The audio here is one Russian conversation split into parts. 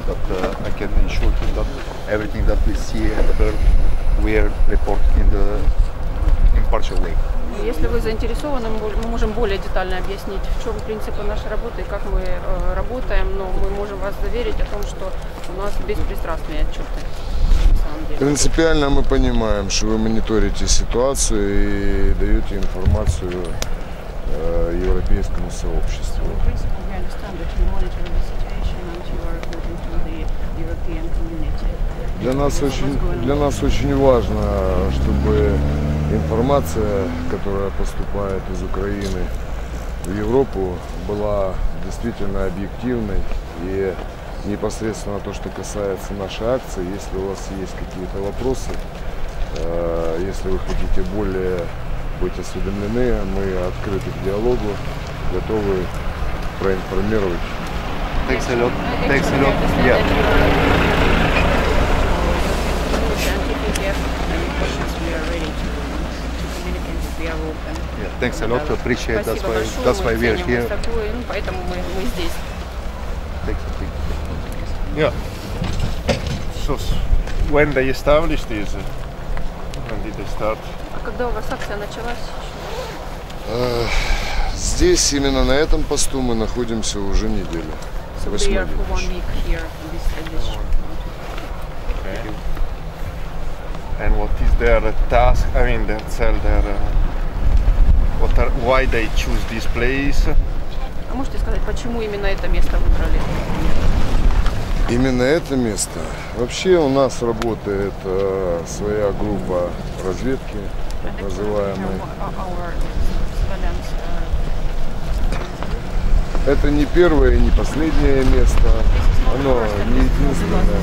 but I can ensure him that everything that we see and heard, we report in the impartial way. Если вы заинтересованы, мы можем более детально объяснить, в чем принципы нашей работы и как мы работаем, но мы можем вас заверить о том, что у нас беспристрастные отчеты. Принципиально мы понимаем, что вы мониторите ситуацию и даете информацию европейскому сообществу. Для нас очень важно, чтобы информация, которая поступает из Украины в Европу, была действительно объективной и непосредственно то, что касается нашей акции. Если у вас есть какие-то вопросы, если вы хотите более быть осведомлены, мы открыты к диалогу, готовы проинформировать. Thanks a lot. Thanks a lot. Yeah. Yeah, thanks a lot. Appreciate. That's why we are here. Поэтому мы здесь. Yeah. So when they established this, when did they start? А когда у вас акция началась? Здесь, именно на этом посту, мы находимся уже неделю. So they are for 1 week here in this Okay. And what is their task? I mean, why they choose this place? А можете сказать, почему именно это место выбрали? Именно это место. Вообще у нас работает своя группа разведки, так называемая. Это не первое и не последнее место, оно не единственное.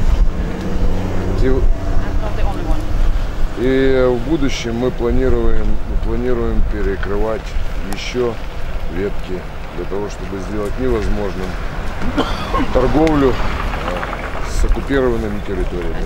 И в будущем мы планируем перекрывать еще ветки для того, чтобы сделать невозможным торговлю с оккупированными территориями.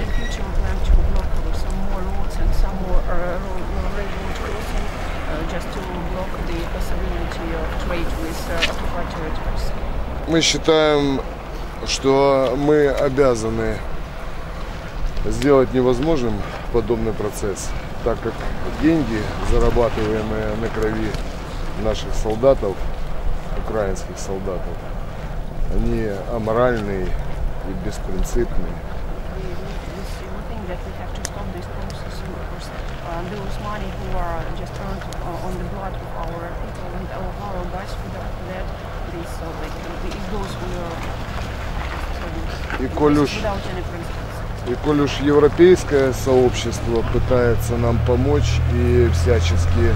Мы считаем, что мы обязаны сделать невозможным подобный процесс, так как деньги, зарабатываемые на крови наших солдатов, украинских солдатов, они аморальные и беспринципные. И коль уж европейское сообщество пытается нам помочь и всячески,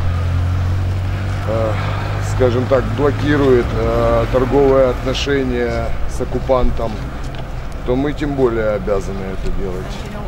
скажем так, блокирует торговые отношения с оккупантом, то мы тем более обязаны это делать.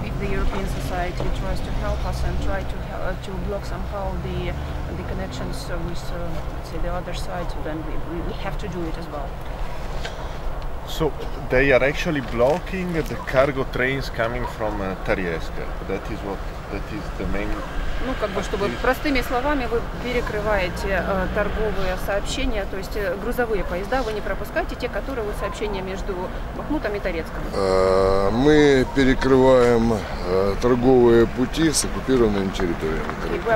So they are actually blocking the cargo trains coming from Terezhk. That is the main. Ну, как бы, чтобы простыми словами, вы перекрываете торговые сообщения, то есть грузовые поезда вы не пропускаете, те, которые вот сообщения между Бахмутом и Торецком. Мы перекрываем торговые пути с оккупированными территориями.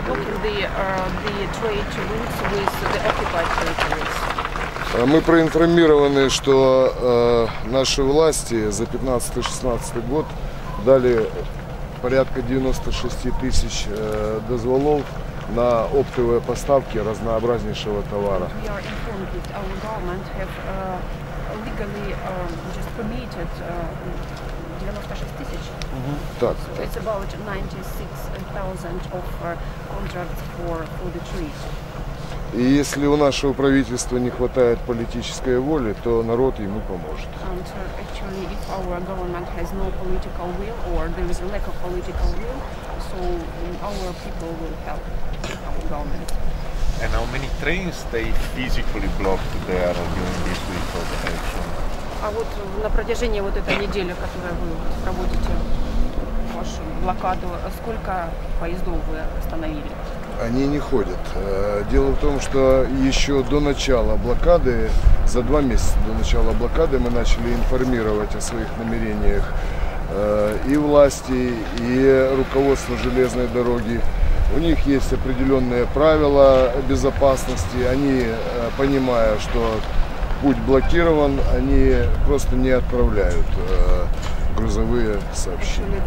Мы проинформированы, что наши власти за 15-16 год дали порядка 96 тысяч дозволов на оптовые поставки разнообразнейшего товара. Так. И если у нашего правительства не хватает политической воли, то народ ему поможет. And how many trains they physically blocked there during this week of action? А вот на протяжении вот этой недели, которую вы проводите вашу блокаду, сколько поездов вы остановили? Они не ходят. Дело в том, что еще до начала блокады, за 2 месяца до начала блокады мы начали информировать о своих намерениях и власти, и руководство железной дороги. У них есть определенные правила безопасности. Они, понимая, что путь блокирован, они просто не отправляют грузовые сообщения.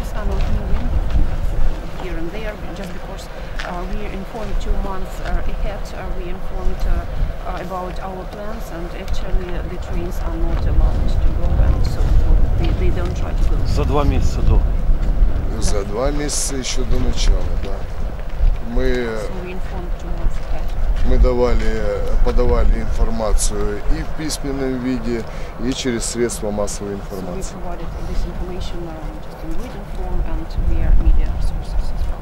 Here and there, just because we informed 2 months ahead, we informed about our plans, and actually the trains are not allowed to go, and so they don't try to go. За 2 месяца до. За 2 месяца еще до начала, да. So we informed 2 months ahead. Мы подавали информацию и в письменном виде, и через средства массовой So we информации. provided this information just in written form and via media sources as well.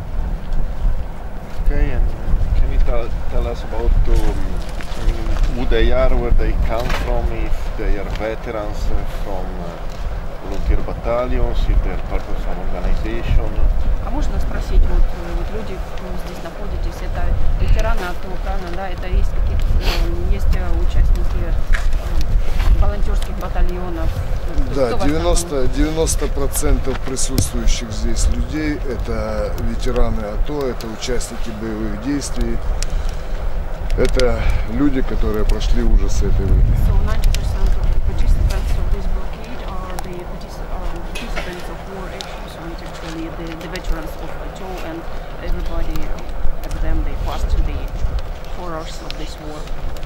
Okay, and can you tell us about who they are, where they come from, if they are veterans from volunteer battalions, if they are part of some organization? А можно спросить, вот люди, кто здесь находитесь, это ветераны АТО, правильно, да? Это есть какие-то, есть участники волонтерских батальонов? Да, Кто в основном? 90% присутствующих здесь людей – это ветераны АТО, это участники боевых действий, это люди, которые прошли ужасы этой войны. So 90% of the participants of this blockade are the participants of war actions, and actually the veterans of ATO, and everybody of them, they passed the horrors of this war.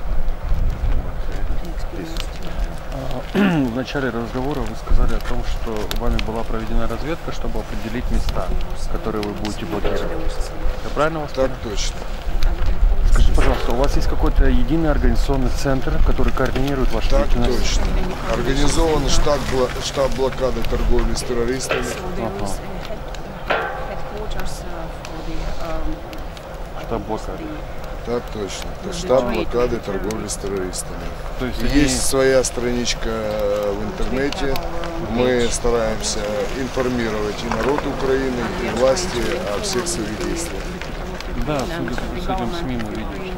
They experienced. В начале разговора вы сказали о том, что вами была проведена разведка, чтобы определить места, которые вы будете блокировать. Я правильно вас Так понял? точно. Скажите, пожалуйста, у вас есть какой-то единый организационный центр, который координирует вашу Так деятельность? точно. Организован штаб блокады торговли с террористами. So there is headquarters for the Штаб блокады. Так точно. Это штаб блокады торговли с террористами. То есть Есть своя страничка в интернете. Мы стараемся информировать и народ Украины, и власти о всех своих действиях. Да, судя по последним СМИ мы видели.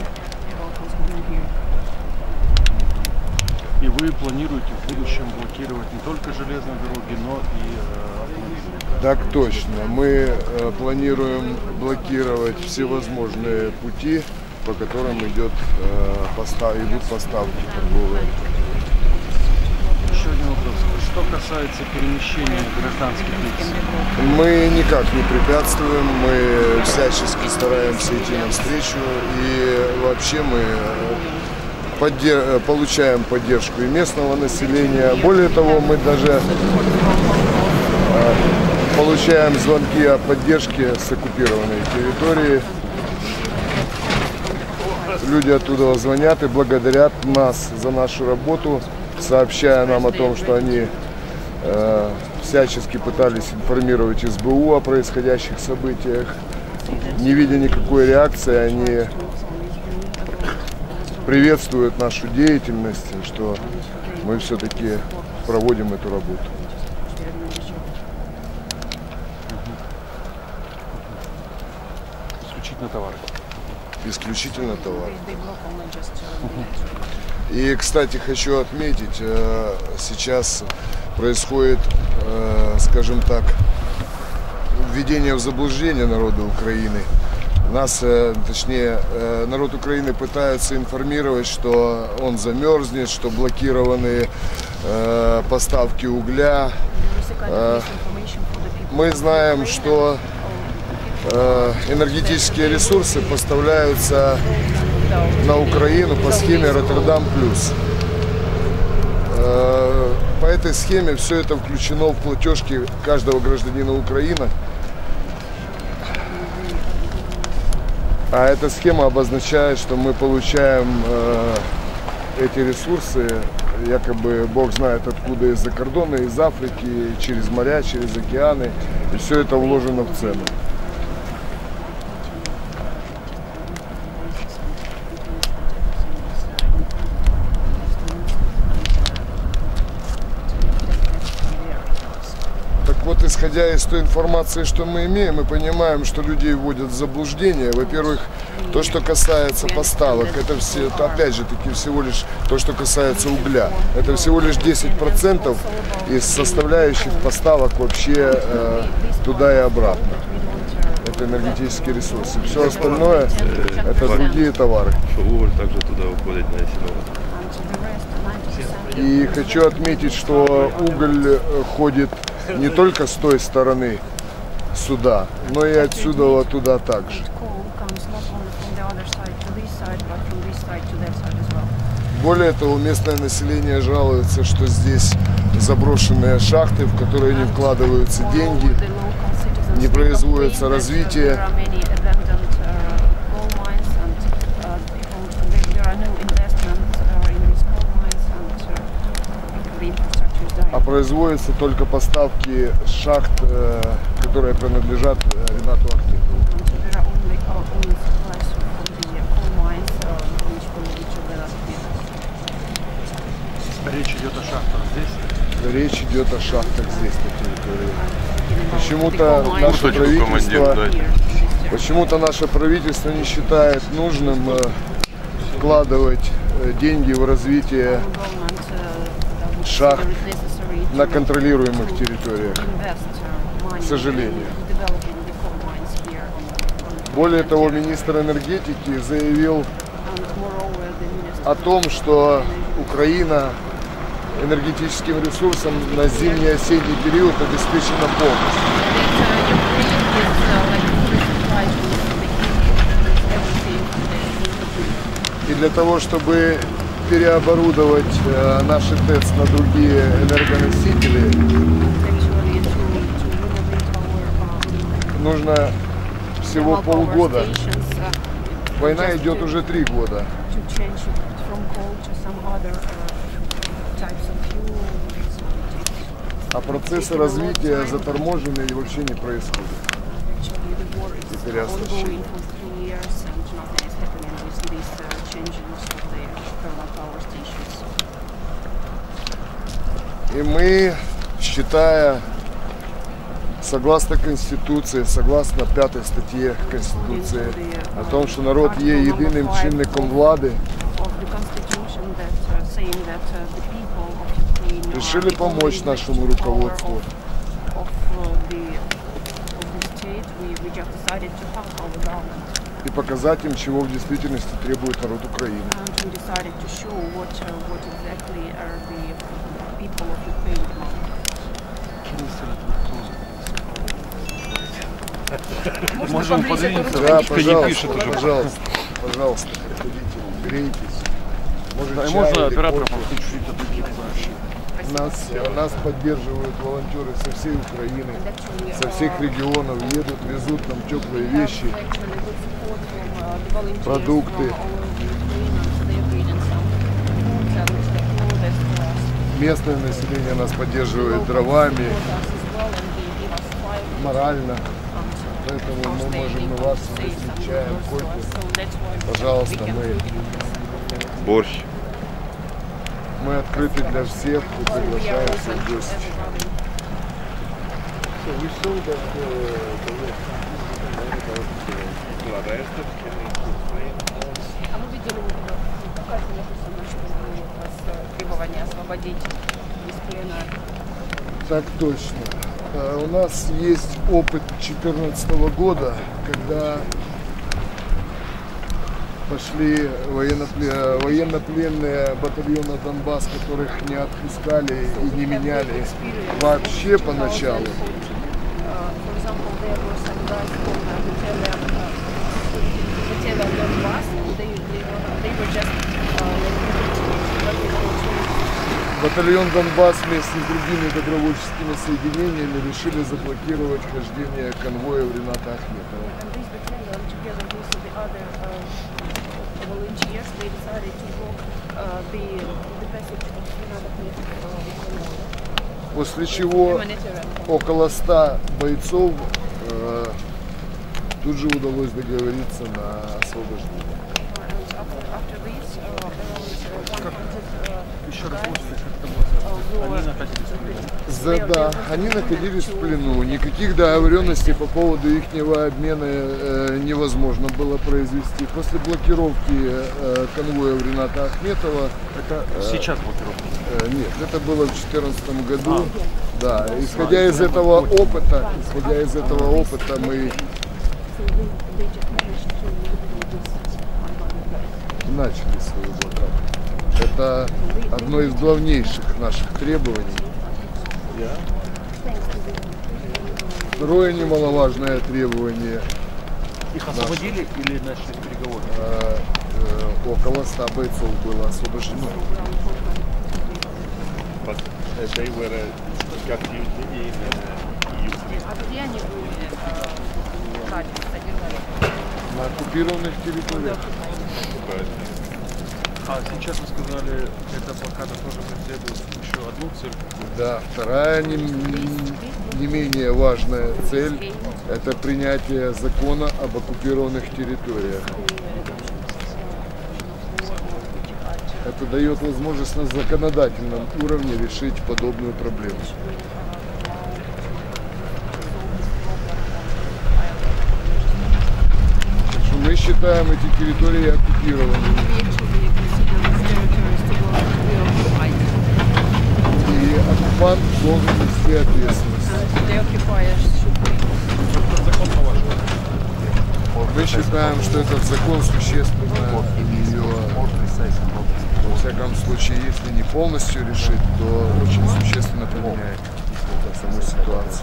И вы планируете в будущем блокировать не только железные дороги, но и автомобильные? Так точно. Мы планируем блокировать всевозможные пути, по которым идут поставки торговые. Еще один вопрос. Что касается перемещения гражданских лиц? Мы никак не препятствуем, мы всячески стараемся идти навстречу, и вообще мы получаем поддержку и местного населения. Более того, мы даже получаем звонки о поддержке с оккупированной территории. Люди оттуда звонят и благодарят нас за нашу работу, сообщая нам о том, что они всячески пытались информировать СБУ о происходящих событиях. Не видя никакой реакции, они приветствуют нашу деятельность, что мы все-таки проводим эту работу. Исключительно товары. Исключительно товар. И, кстати, хочу отметить, сейчас происходит, скажем так, введение в заблуждение народа Украины. Нас, точнее, народ Украины пытается информировать, что он замерзнет, что блокированы поставки угля. Мы знаем, что энергетические ресурсы поставляются на Украину по схеме Роттердам плюс. По этой схеме все это включено в платежки каждого гражданина Украины. А эта схема обозначает, что мы получаем эти ресурсы, якобы Бог знает откуда, из-за кордона, из Африки, через моря, через океаны. И все это вложено в цену. Так вот исходя из той информации, что мы имеем, мы понимаем, что людей вводят в заблуждение. Во-первых, то, что касается поставок, это все, это опять же таки всего лишь то, что касается угля. Это всего лишь 10% из составляющих поставок вообще туда и обратно. Это энергетические ресурсы. Все остальное это другие товары. Уголь также туда уходит на сеновод. И хочу отметить, что уголь ходит не только с той стороны сюда, но и отсюда вот туда также. Более того, местное население жалуется, что здесь заброшенные шахты, в которые не вкладываются деньги, не производится развитие. А производятся только поставки шахт, которые принадлежат Ринату Ахметову. Речь идет о шахтах здесь? Речь идет о шахтах здесь, на территории. Почему-то наше правительство не считает нужным вкладывать деньги в развитие шахт на контролируемых территориях, к сожалению. Более того, министр энергетики заявил о том, что Украина энергетическим ресурсом на зимний-осенний период обеспечена полностью. И для того, чтобы переоборудовать наши ТЭЦ на другие энергоносители, нужно всего полгода. Война идет уже 3 года. А процессы развития заторможены и вообще не происходят. И переоснащение. И мы, считая, согласно Конституции, согласно 5 статье Конституции, о том, что народ є єдиним чинником влади, решили помочь нашему руководству. И показать им, чего в действительности требует народ Украины. Можем подвинуться, да, не пишет уже. Пожалуйста, приходите, грейтесь. Может, можно оператора чуть-чуть отойти? Нас поддерживают волонтеры со всей Украины, со всех регионов, едут, везут нам теплые вещи, продукты. Местное население нас поддерживает дровами, морально. Поэтому мы можем и вас вместе чаем, кофе. Пожалуйста, Борщ. мы открыты для всех и приглашаем всех в гости. Требование освободить из плена. Так точно. У нас есть опыт 2014 года, когда пошли военнопленные батальона Донбасс, которых не отпускали и не меняли вообще поначалу. Батальон Донбасс вместе с другими добровольческими соединениями решили заблокировать хождение конвоя Рината Ахметова. После чего около 100 бойцов тут же удалось договориться на освобождение. Еще раз, как это было? Они находились Да, они находились в плену. Никаких договоренностей по поводу ихнего обмена невозможно было произвести. После блокировки конвоя Рената Ахметова... Это сейчас блокировка? Нет, это было в 2014 году. Да, исходя из этого опыта, мы начали свою блокаду. Это одно из главнейших наших требований. Второе немаловажное требование. Их освободили или начали переговоры? Около 100 бойцов было освобождено. But they were captive in Ukraine. А где они были содержались? На оккупированных территориях. А сейчас вы сказали, эта блокада тоже преследует еще одну цель? Да, вторая не менее важная цель – это принятие закона об оккупированных территориях. Это дает возможность на законодательном уровне решить подобную проблему. Мы считаем эти территории оккупированными. И оккупант должен нести ответственность. Мы считаем, что этот закон существенно ее, во всяком случае, если не полностью решит, то очень существенно поменяет саму ситуацию.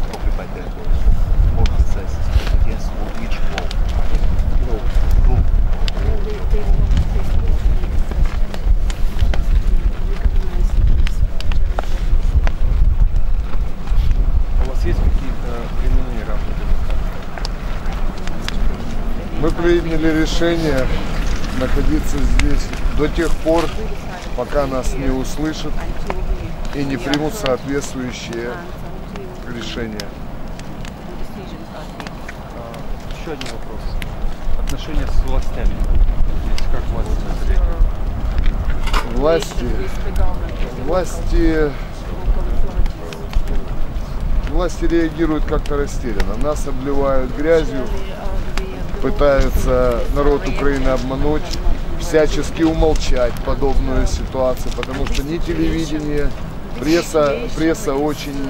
У вас есть какие-то временные рамки? Мы приняли решение находиться здесь до тех пор, пока нас не услышат и не примут соответствующие решения. Еще один вопрос. Отношения с властями. Здесь как Власти реагируют как-то растерянно. Нас обливают грязью, пытаются народ Украины обмануть, всячески умолчать подобную ситуацию, потому что ни телевидение, пресса очень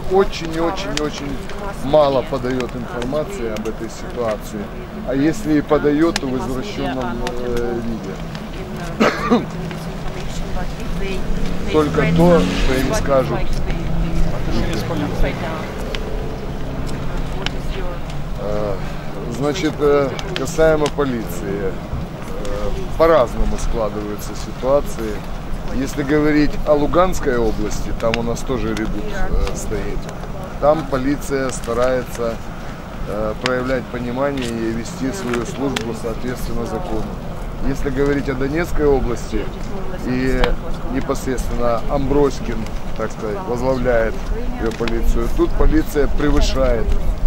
мало подает информации об этой ситуации, а если и подает, то в извращенном виде. Только то, что им скажут. Значит, касаемо полиции, по-разному складываются ситуации. Если говорить о Луганской области, там у нас тоже редут стоит. Там полиция старается проявлять понимание и вести свою службу соответственно закону. Если говорить о Донецкой области, и непосредственно Амброськин, так сказать, возглавляет ее полицию, тут полиция превышает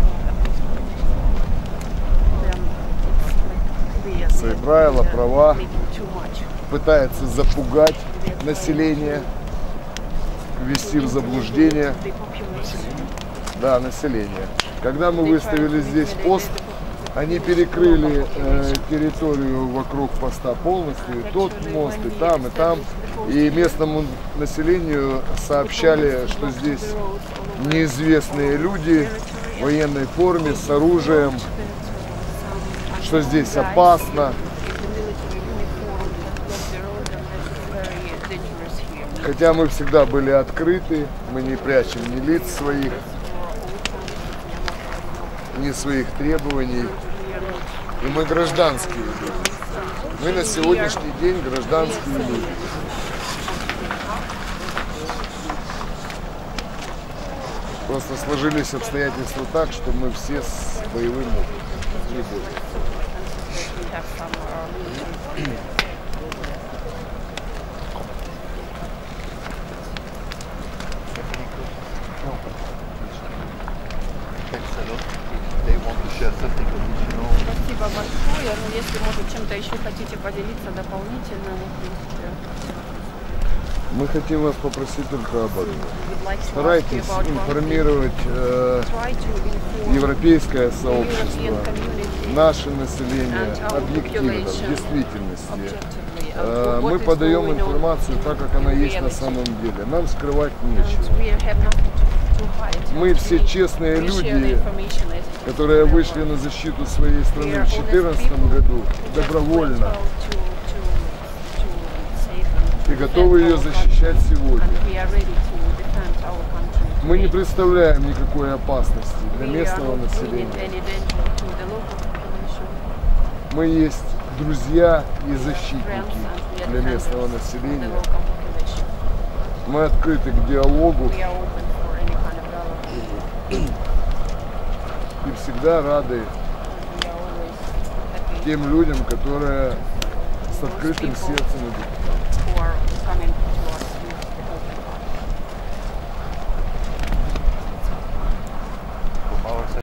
свои правила, права, пытается запугать население, ввести в заблуждение. Да, население. Когда мы выставили здесь пост, они перекрыли территорию вокруг поста полностью, и тот мост, и там, и там. И местному населению сообщали, что здесь неизвестные люди в военной форме, с оружием, что здесь опасно. Хотя мы всегда были открыты, мы не прячем ни лиц своих, ни своих требований. И мы гражданские люди. Мы на сегодняшний день гражданские люди. Просто сложились обстоятельства так, что мы все с боевым опытом. Не более. Спасибо большое. Ну, если, может, чем-то еще хотите поделиться дополнительно, в принципе. Мы хотим вас попросить только об одном. We would like to ask you Старайтесь about one thing. информировать Try to inform европейское the сообщество, European community наше население and our объективно, в population действительности. objectively what Мы is подаем going on информацию in так, как она есть на reality. самом деле. Нам скрывать And нечего. we have nothing to hide. Мы все We честные share the люди, information as it is которые available. вышли на защиту своей We страны are в honest 2014 people году who just добровольно went out to save and и готовы ее defend our защищать country. сегодня. And we are ready to defend our country Мы не today. представляем никакой опасности для We are местного not bringing населения. any danger to the local population. Мы есть друзья и We are friends защитники and we are для местного defenders of the населения. local population. Мы открыты к диалогу We are open for any kind of dialogue. и всегда рады We are always happy тем людям, которые с those открытым people сердцем идут. who are coming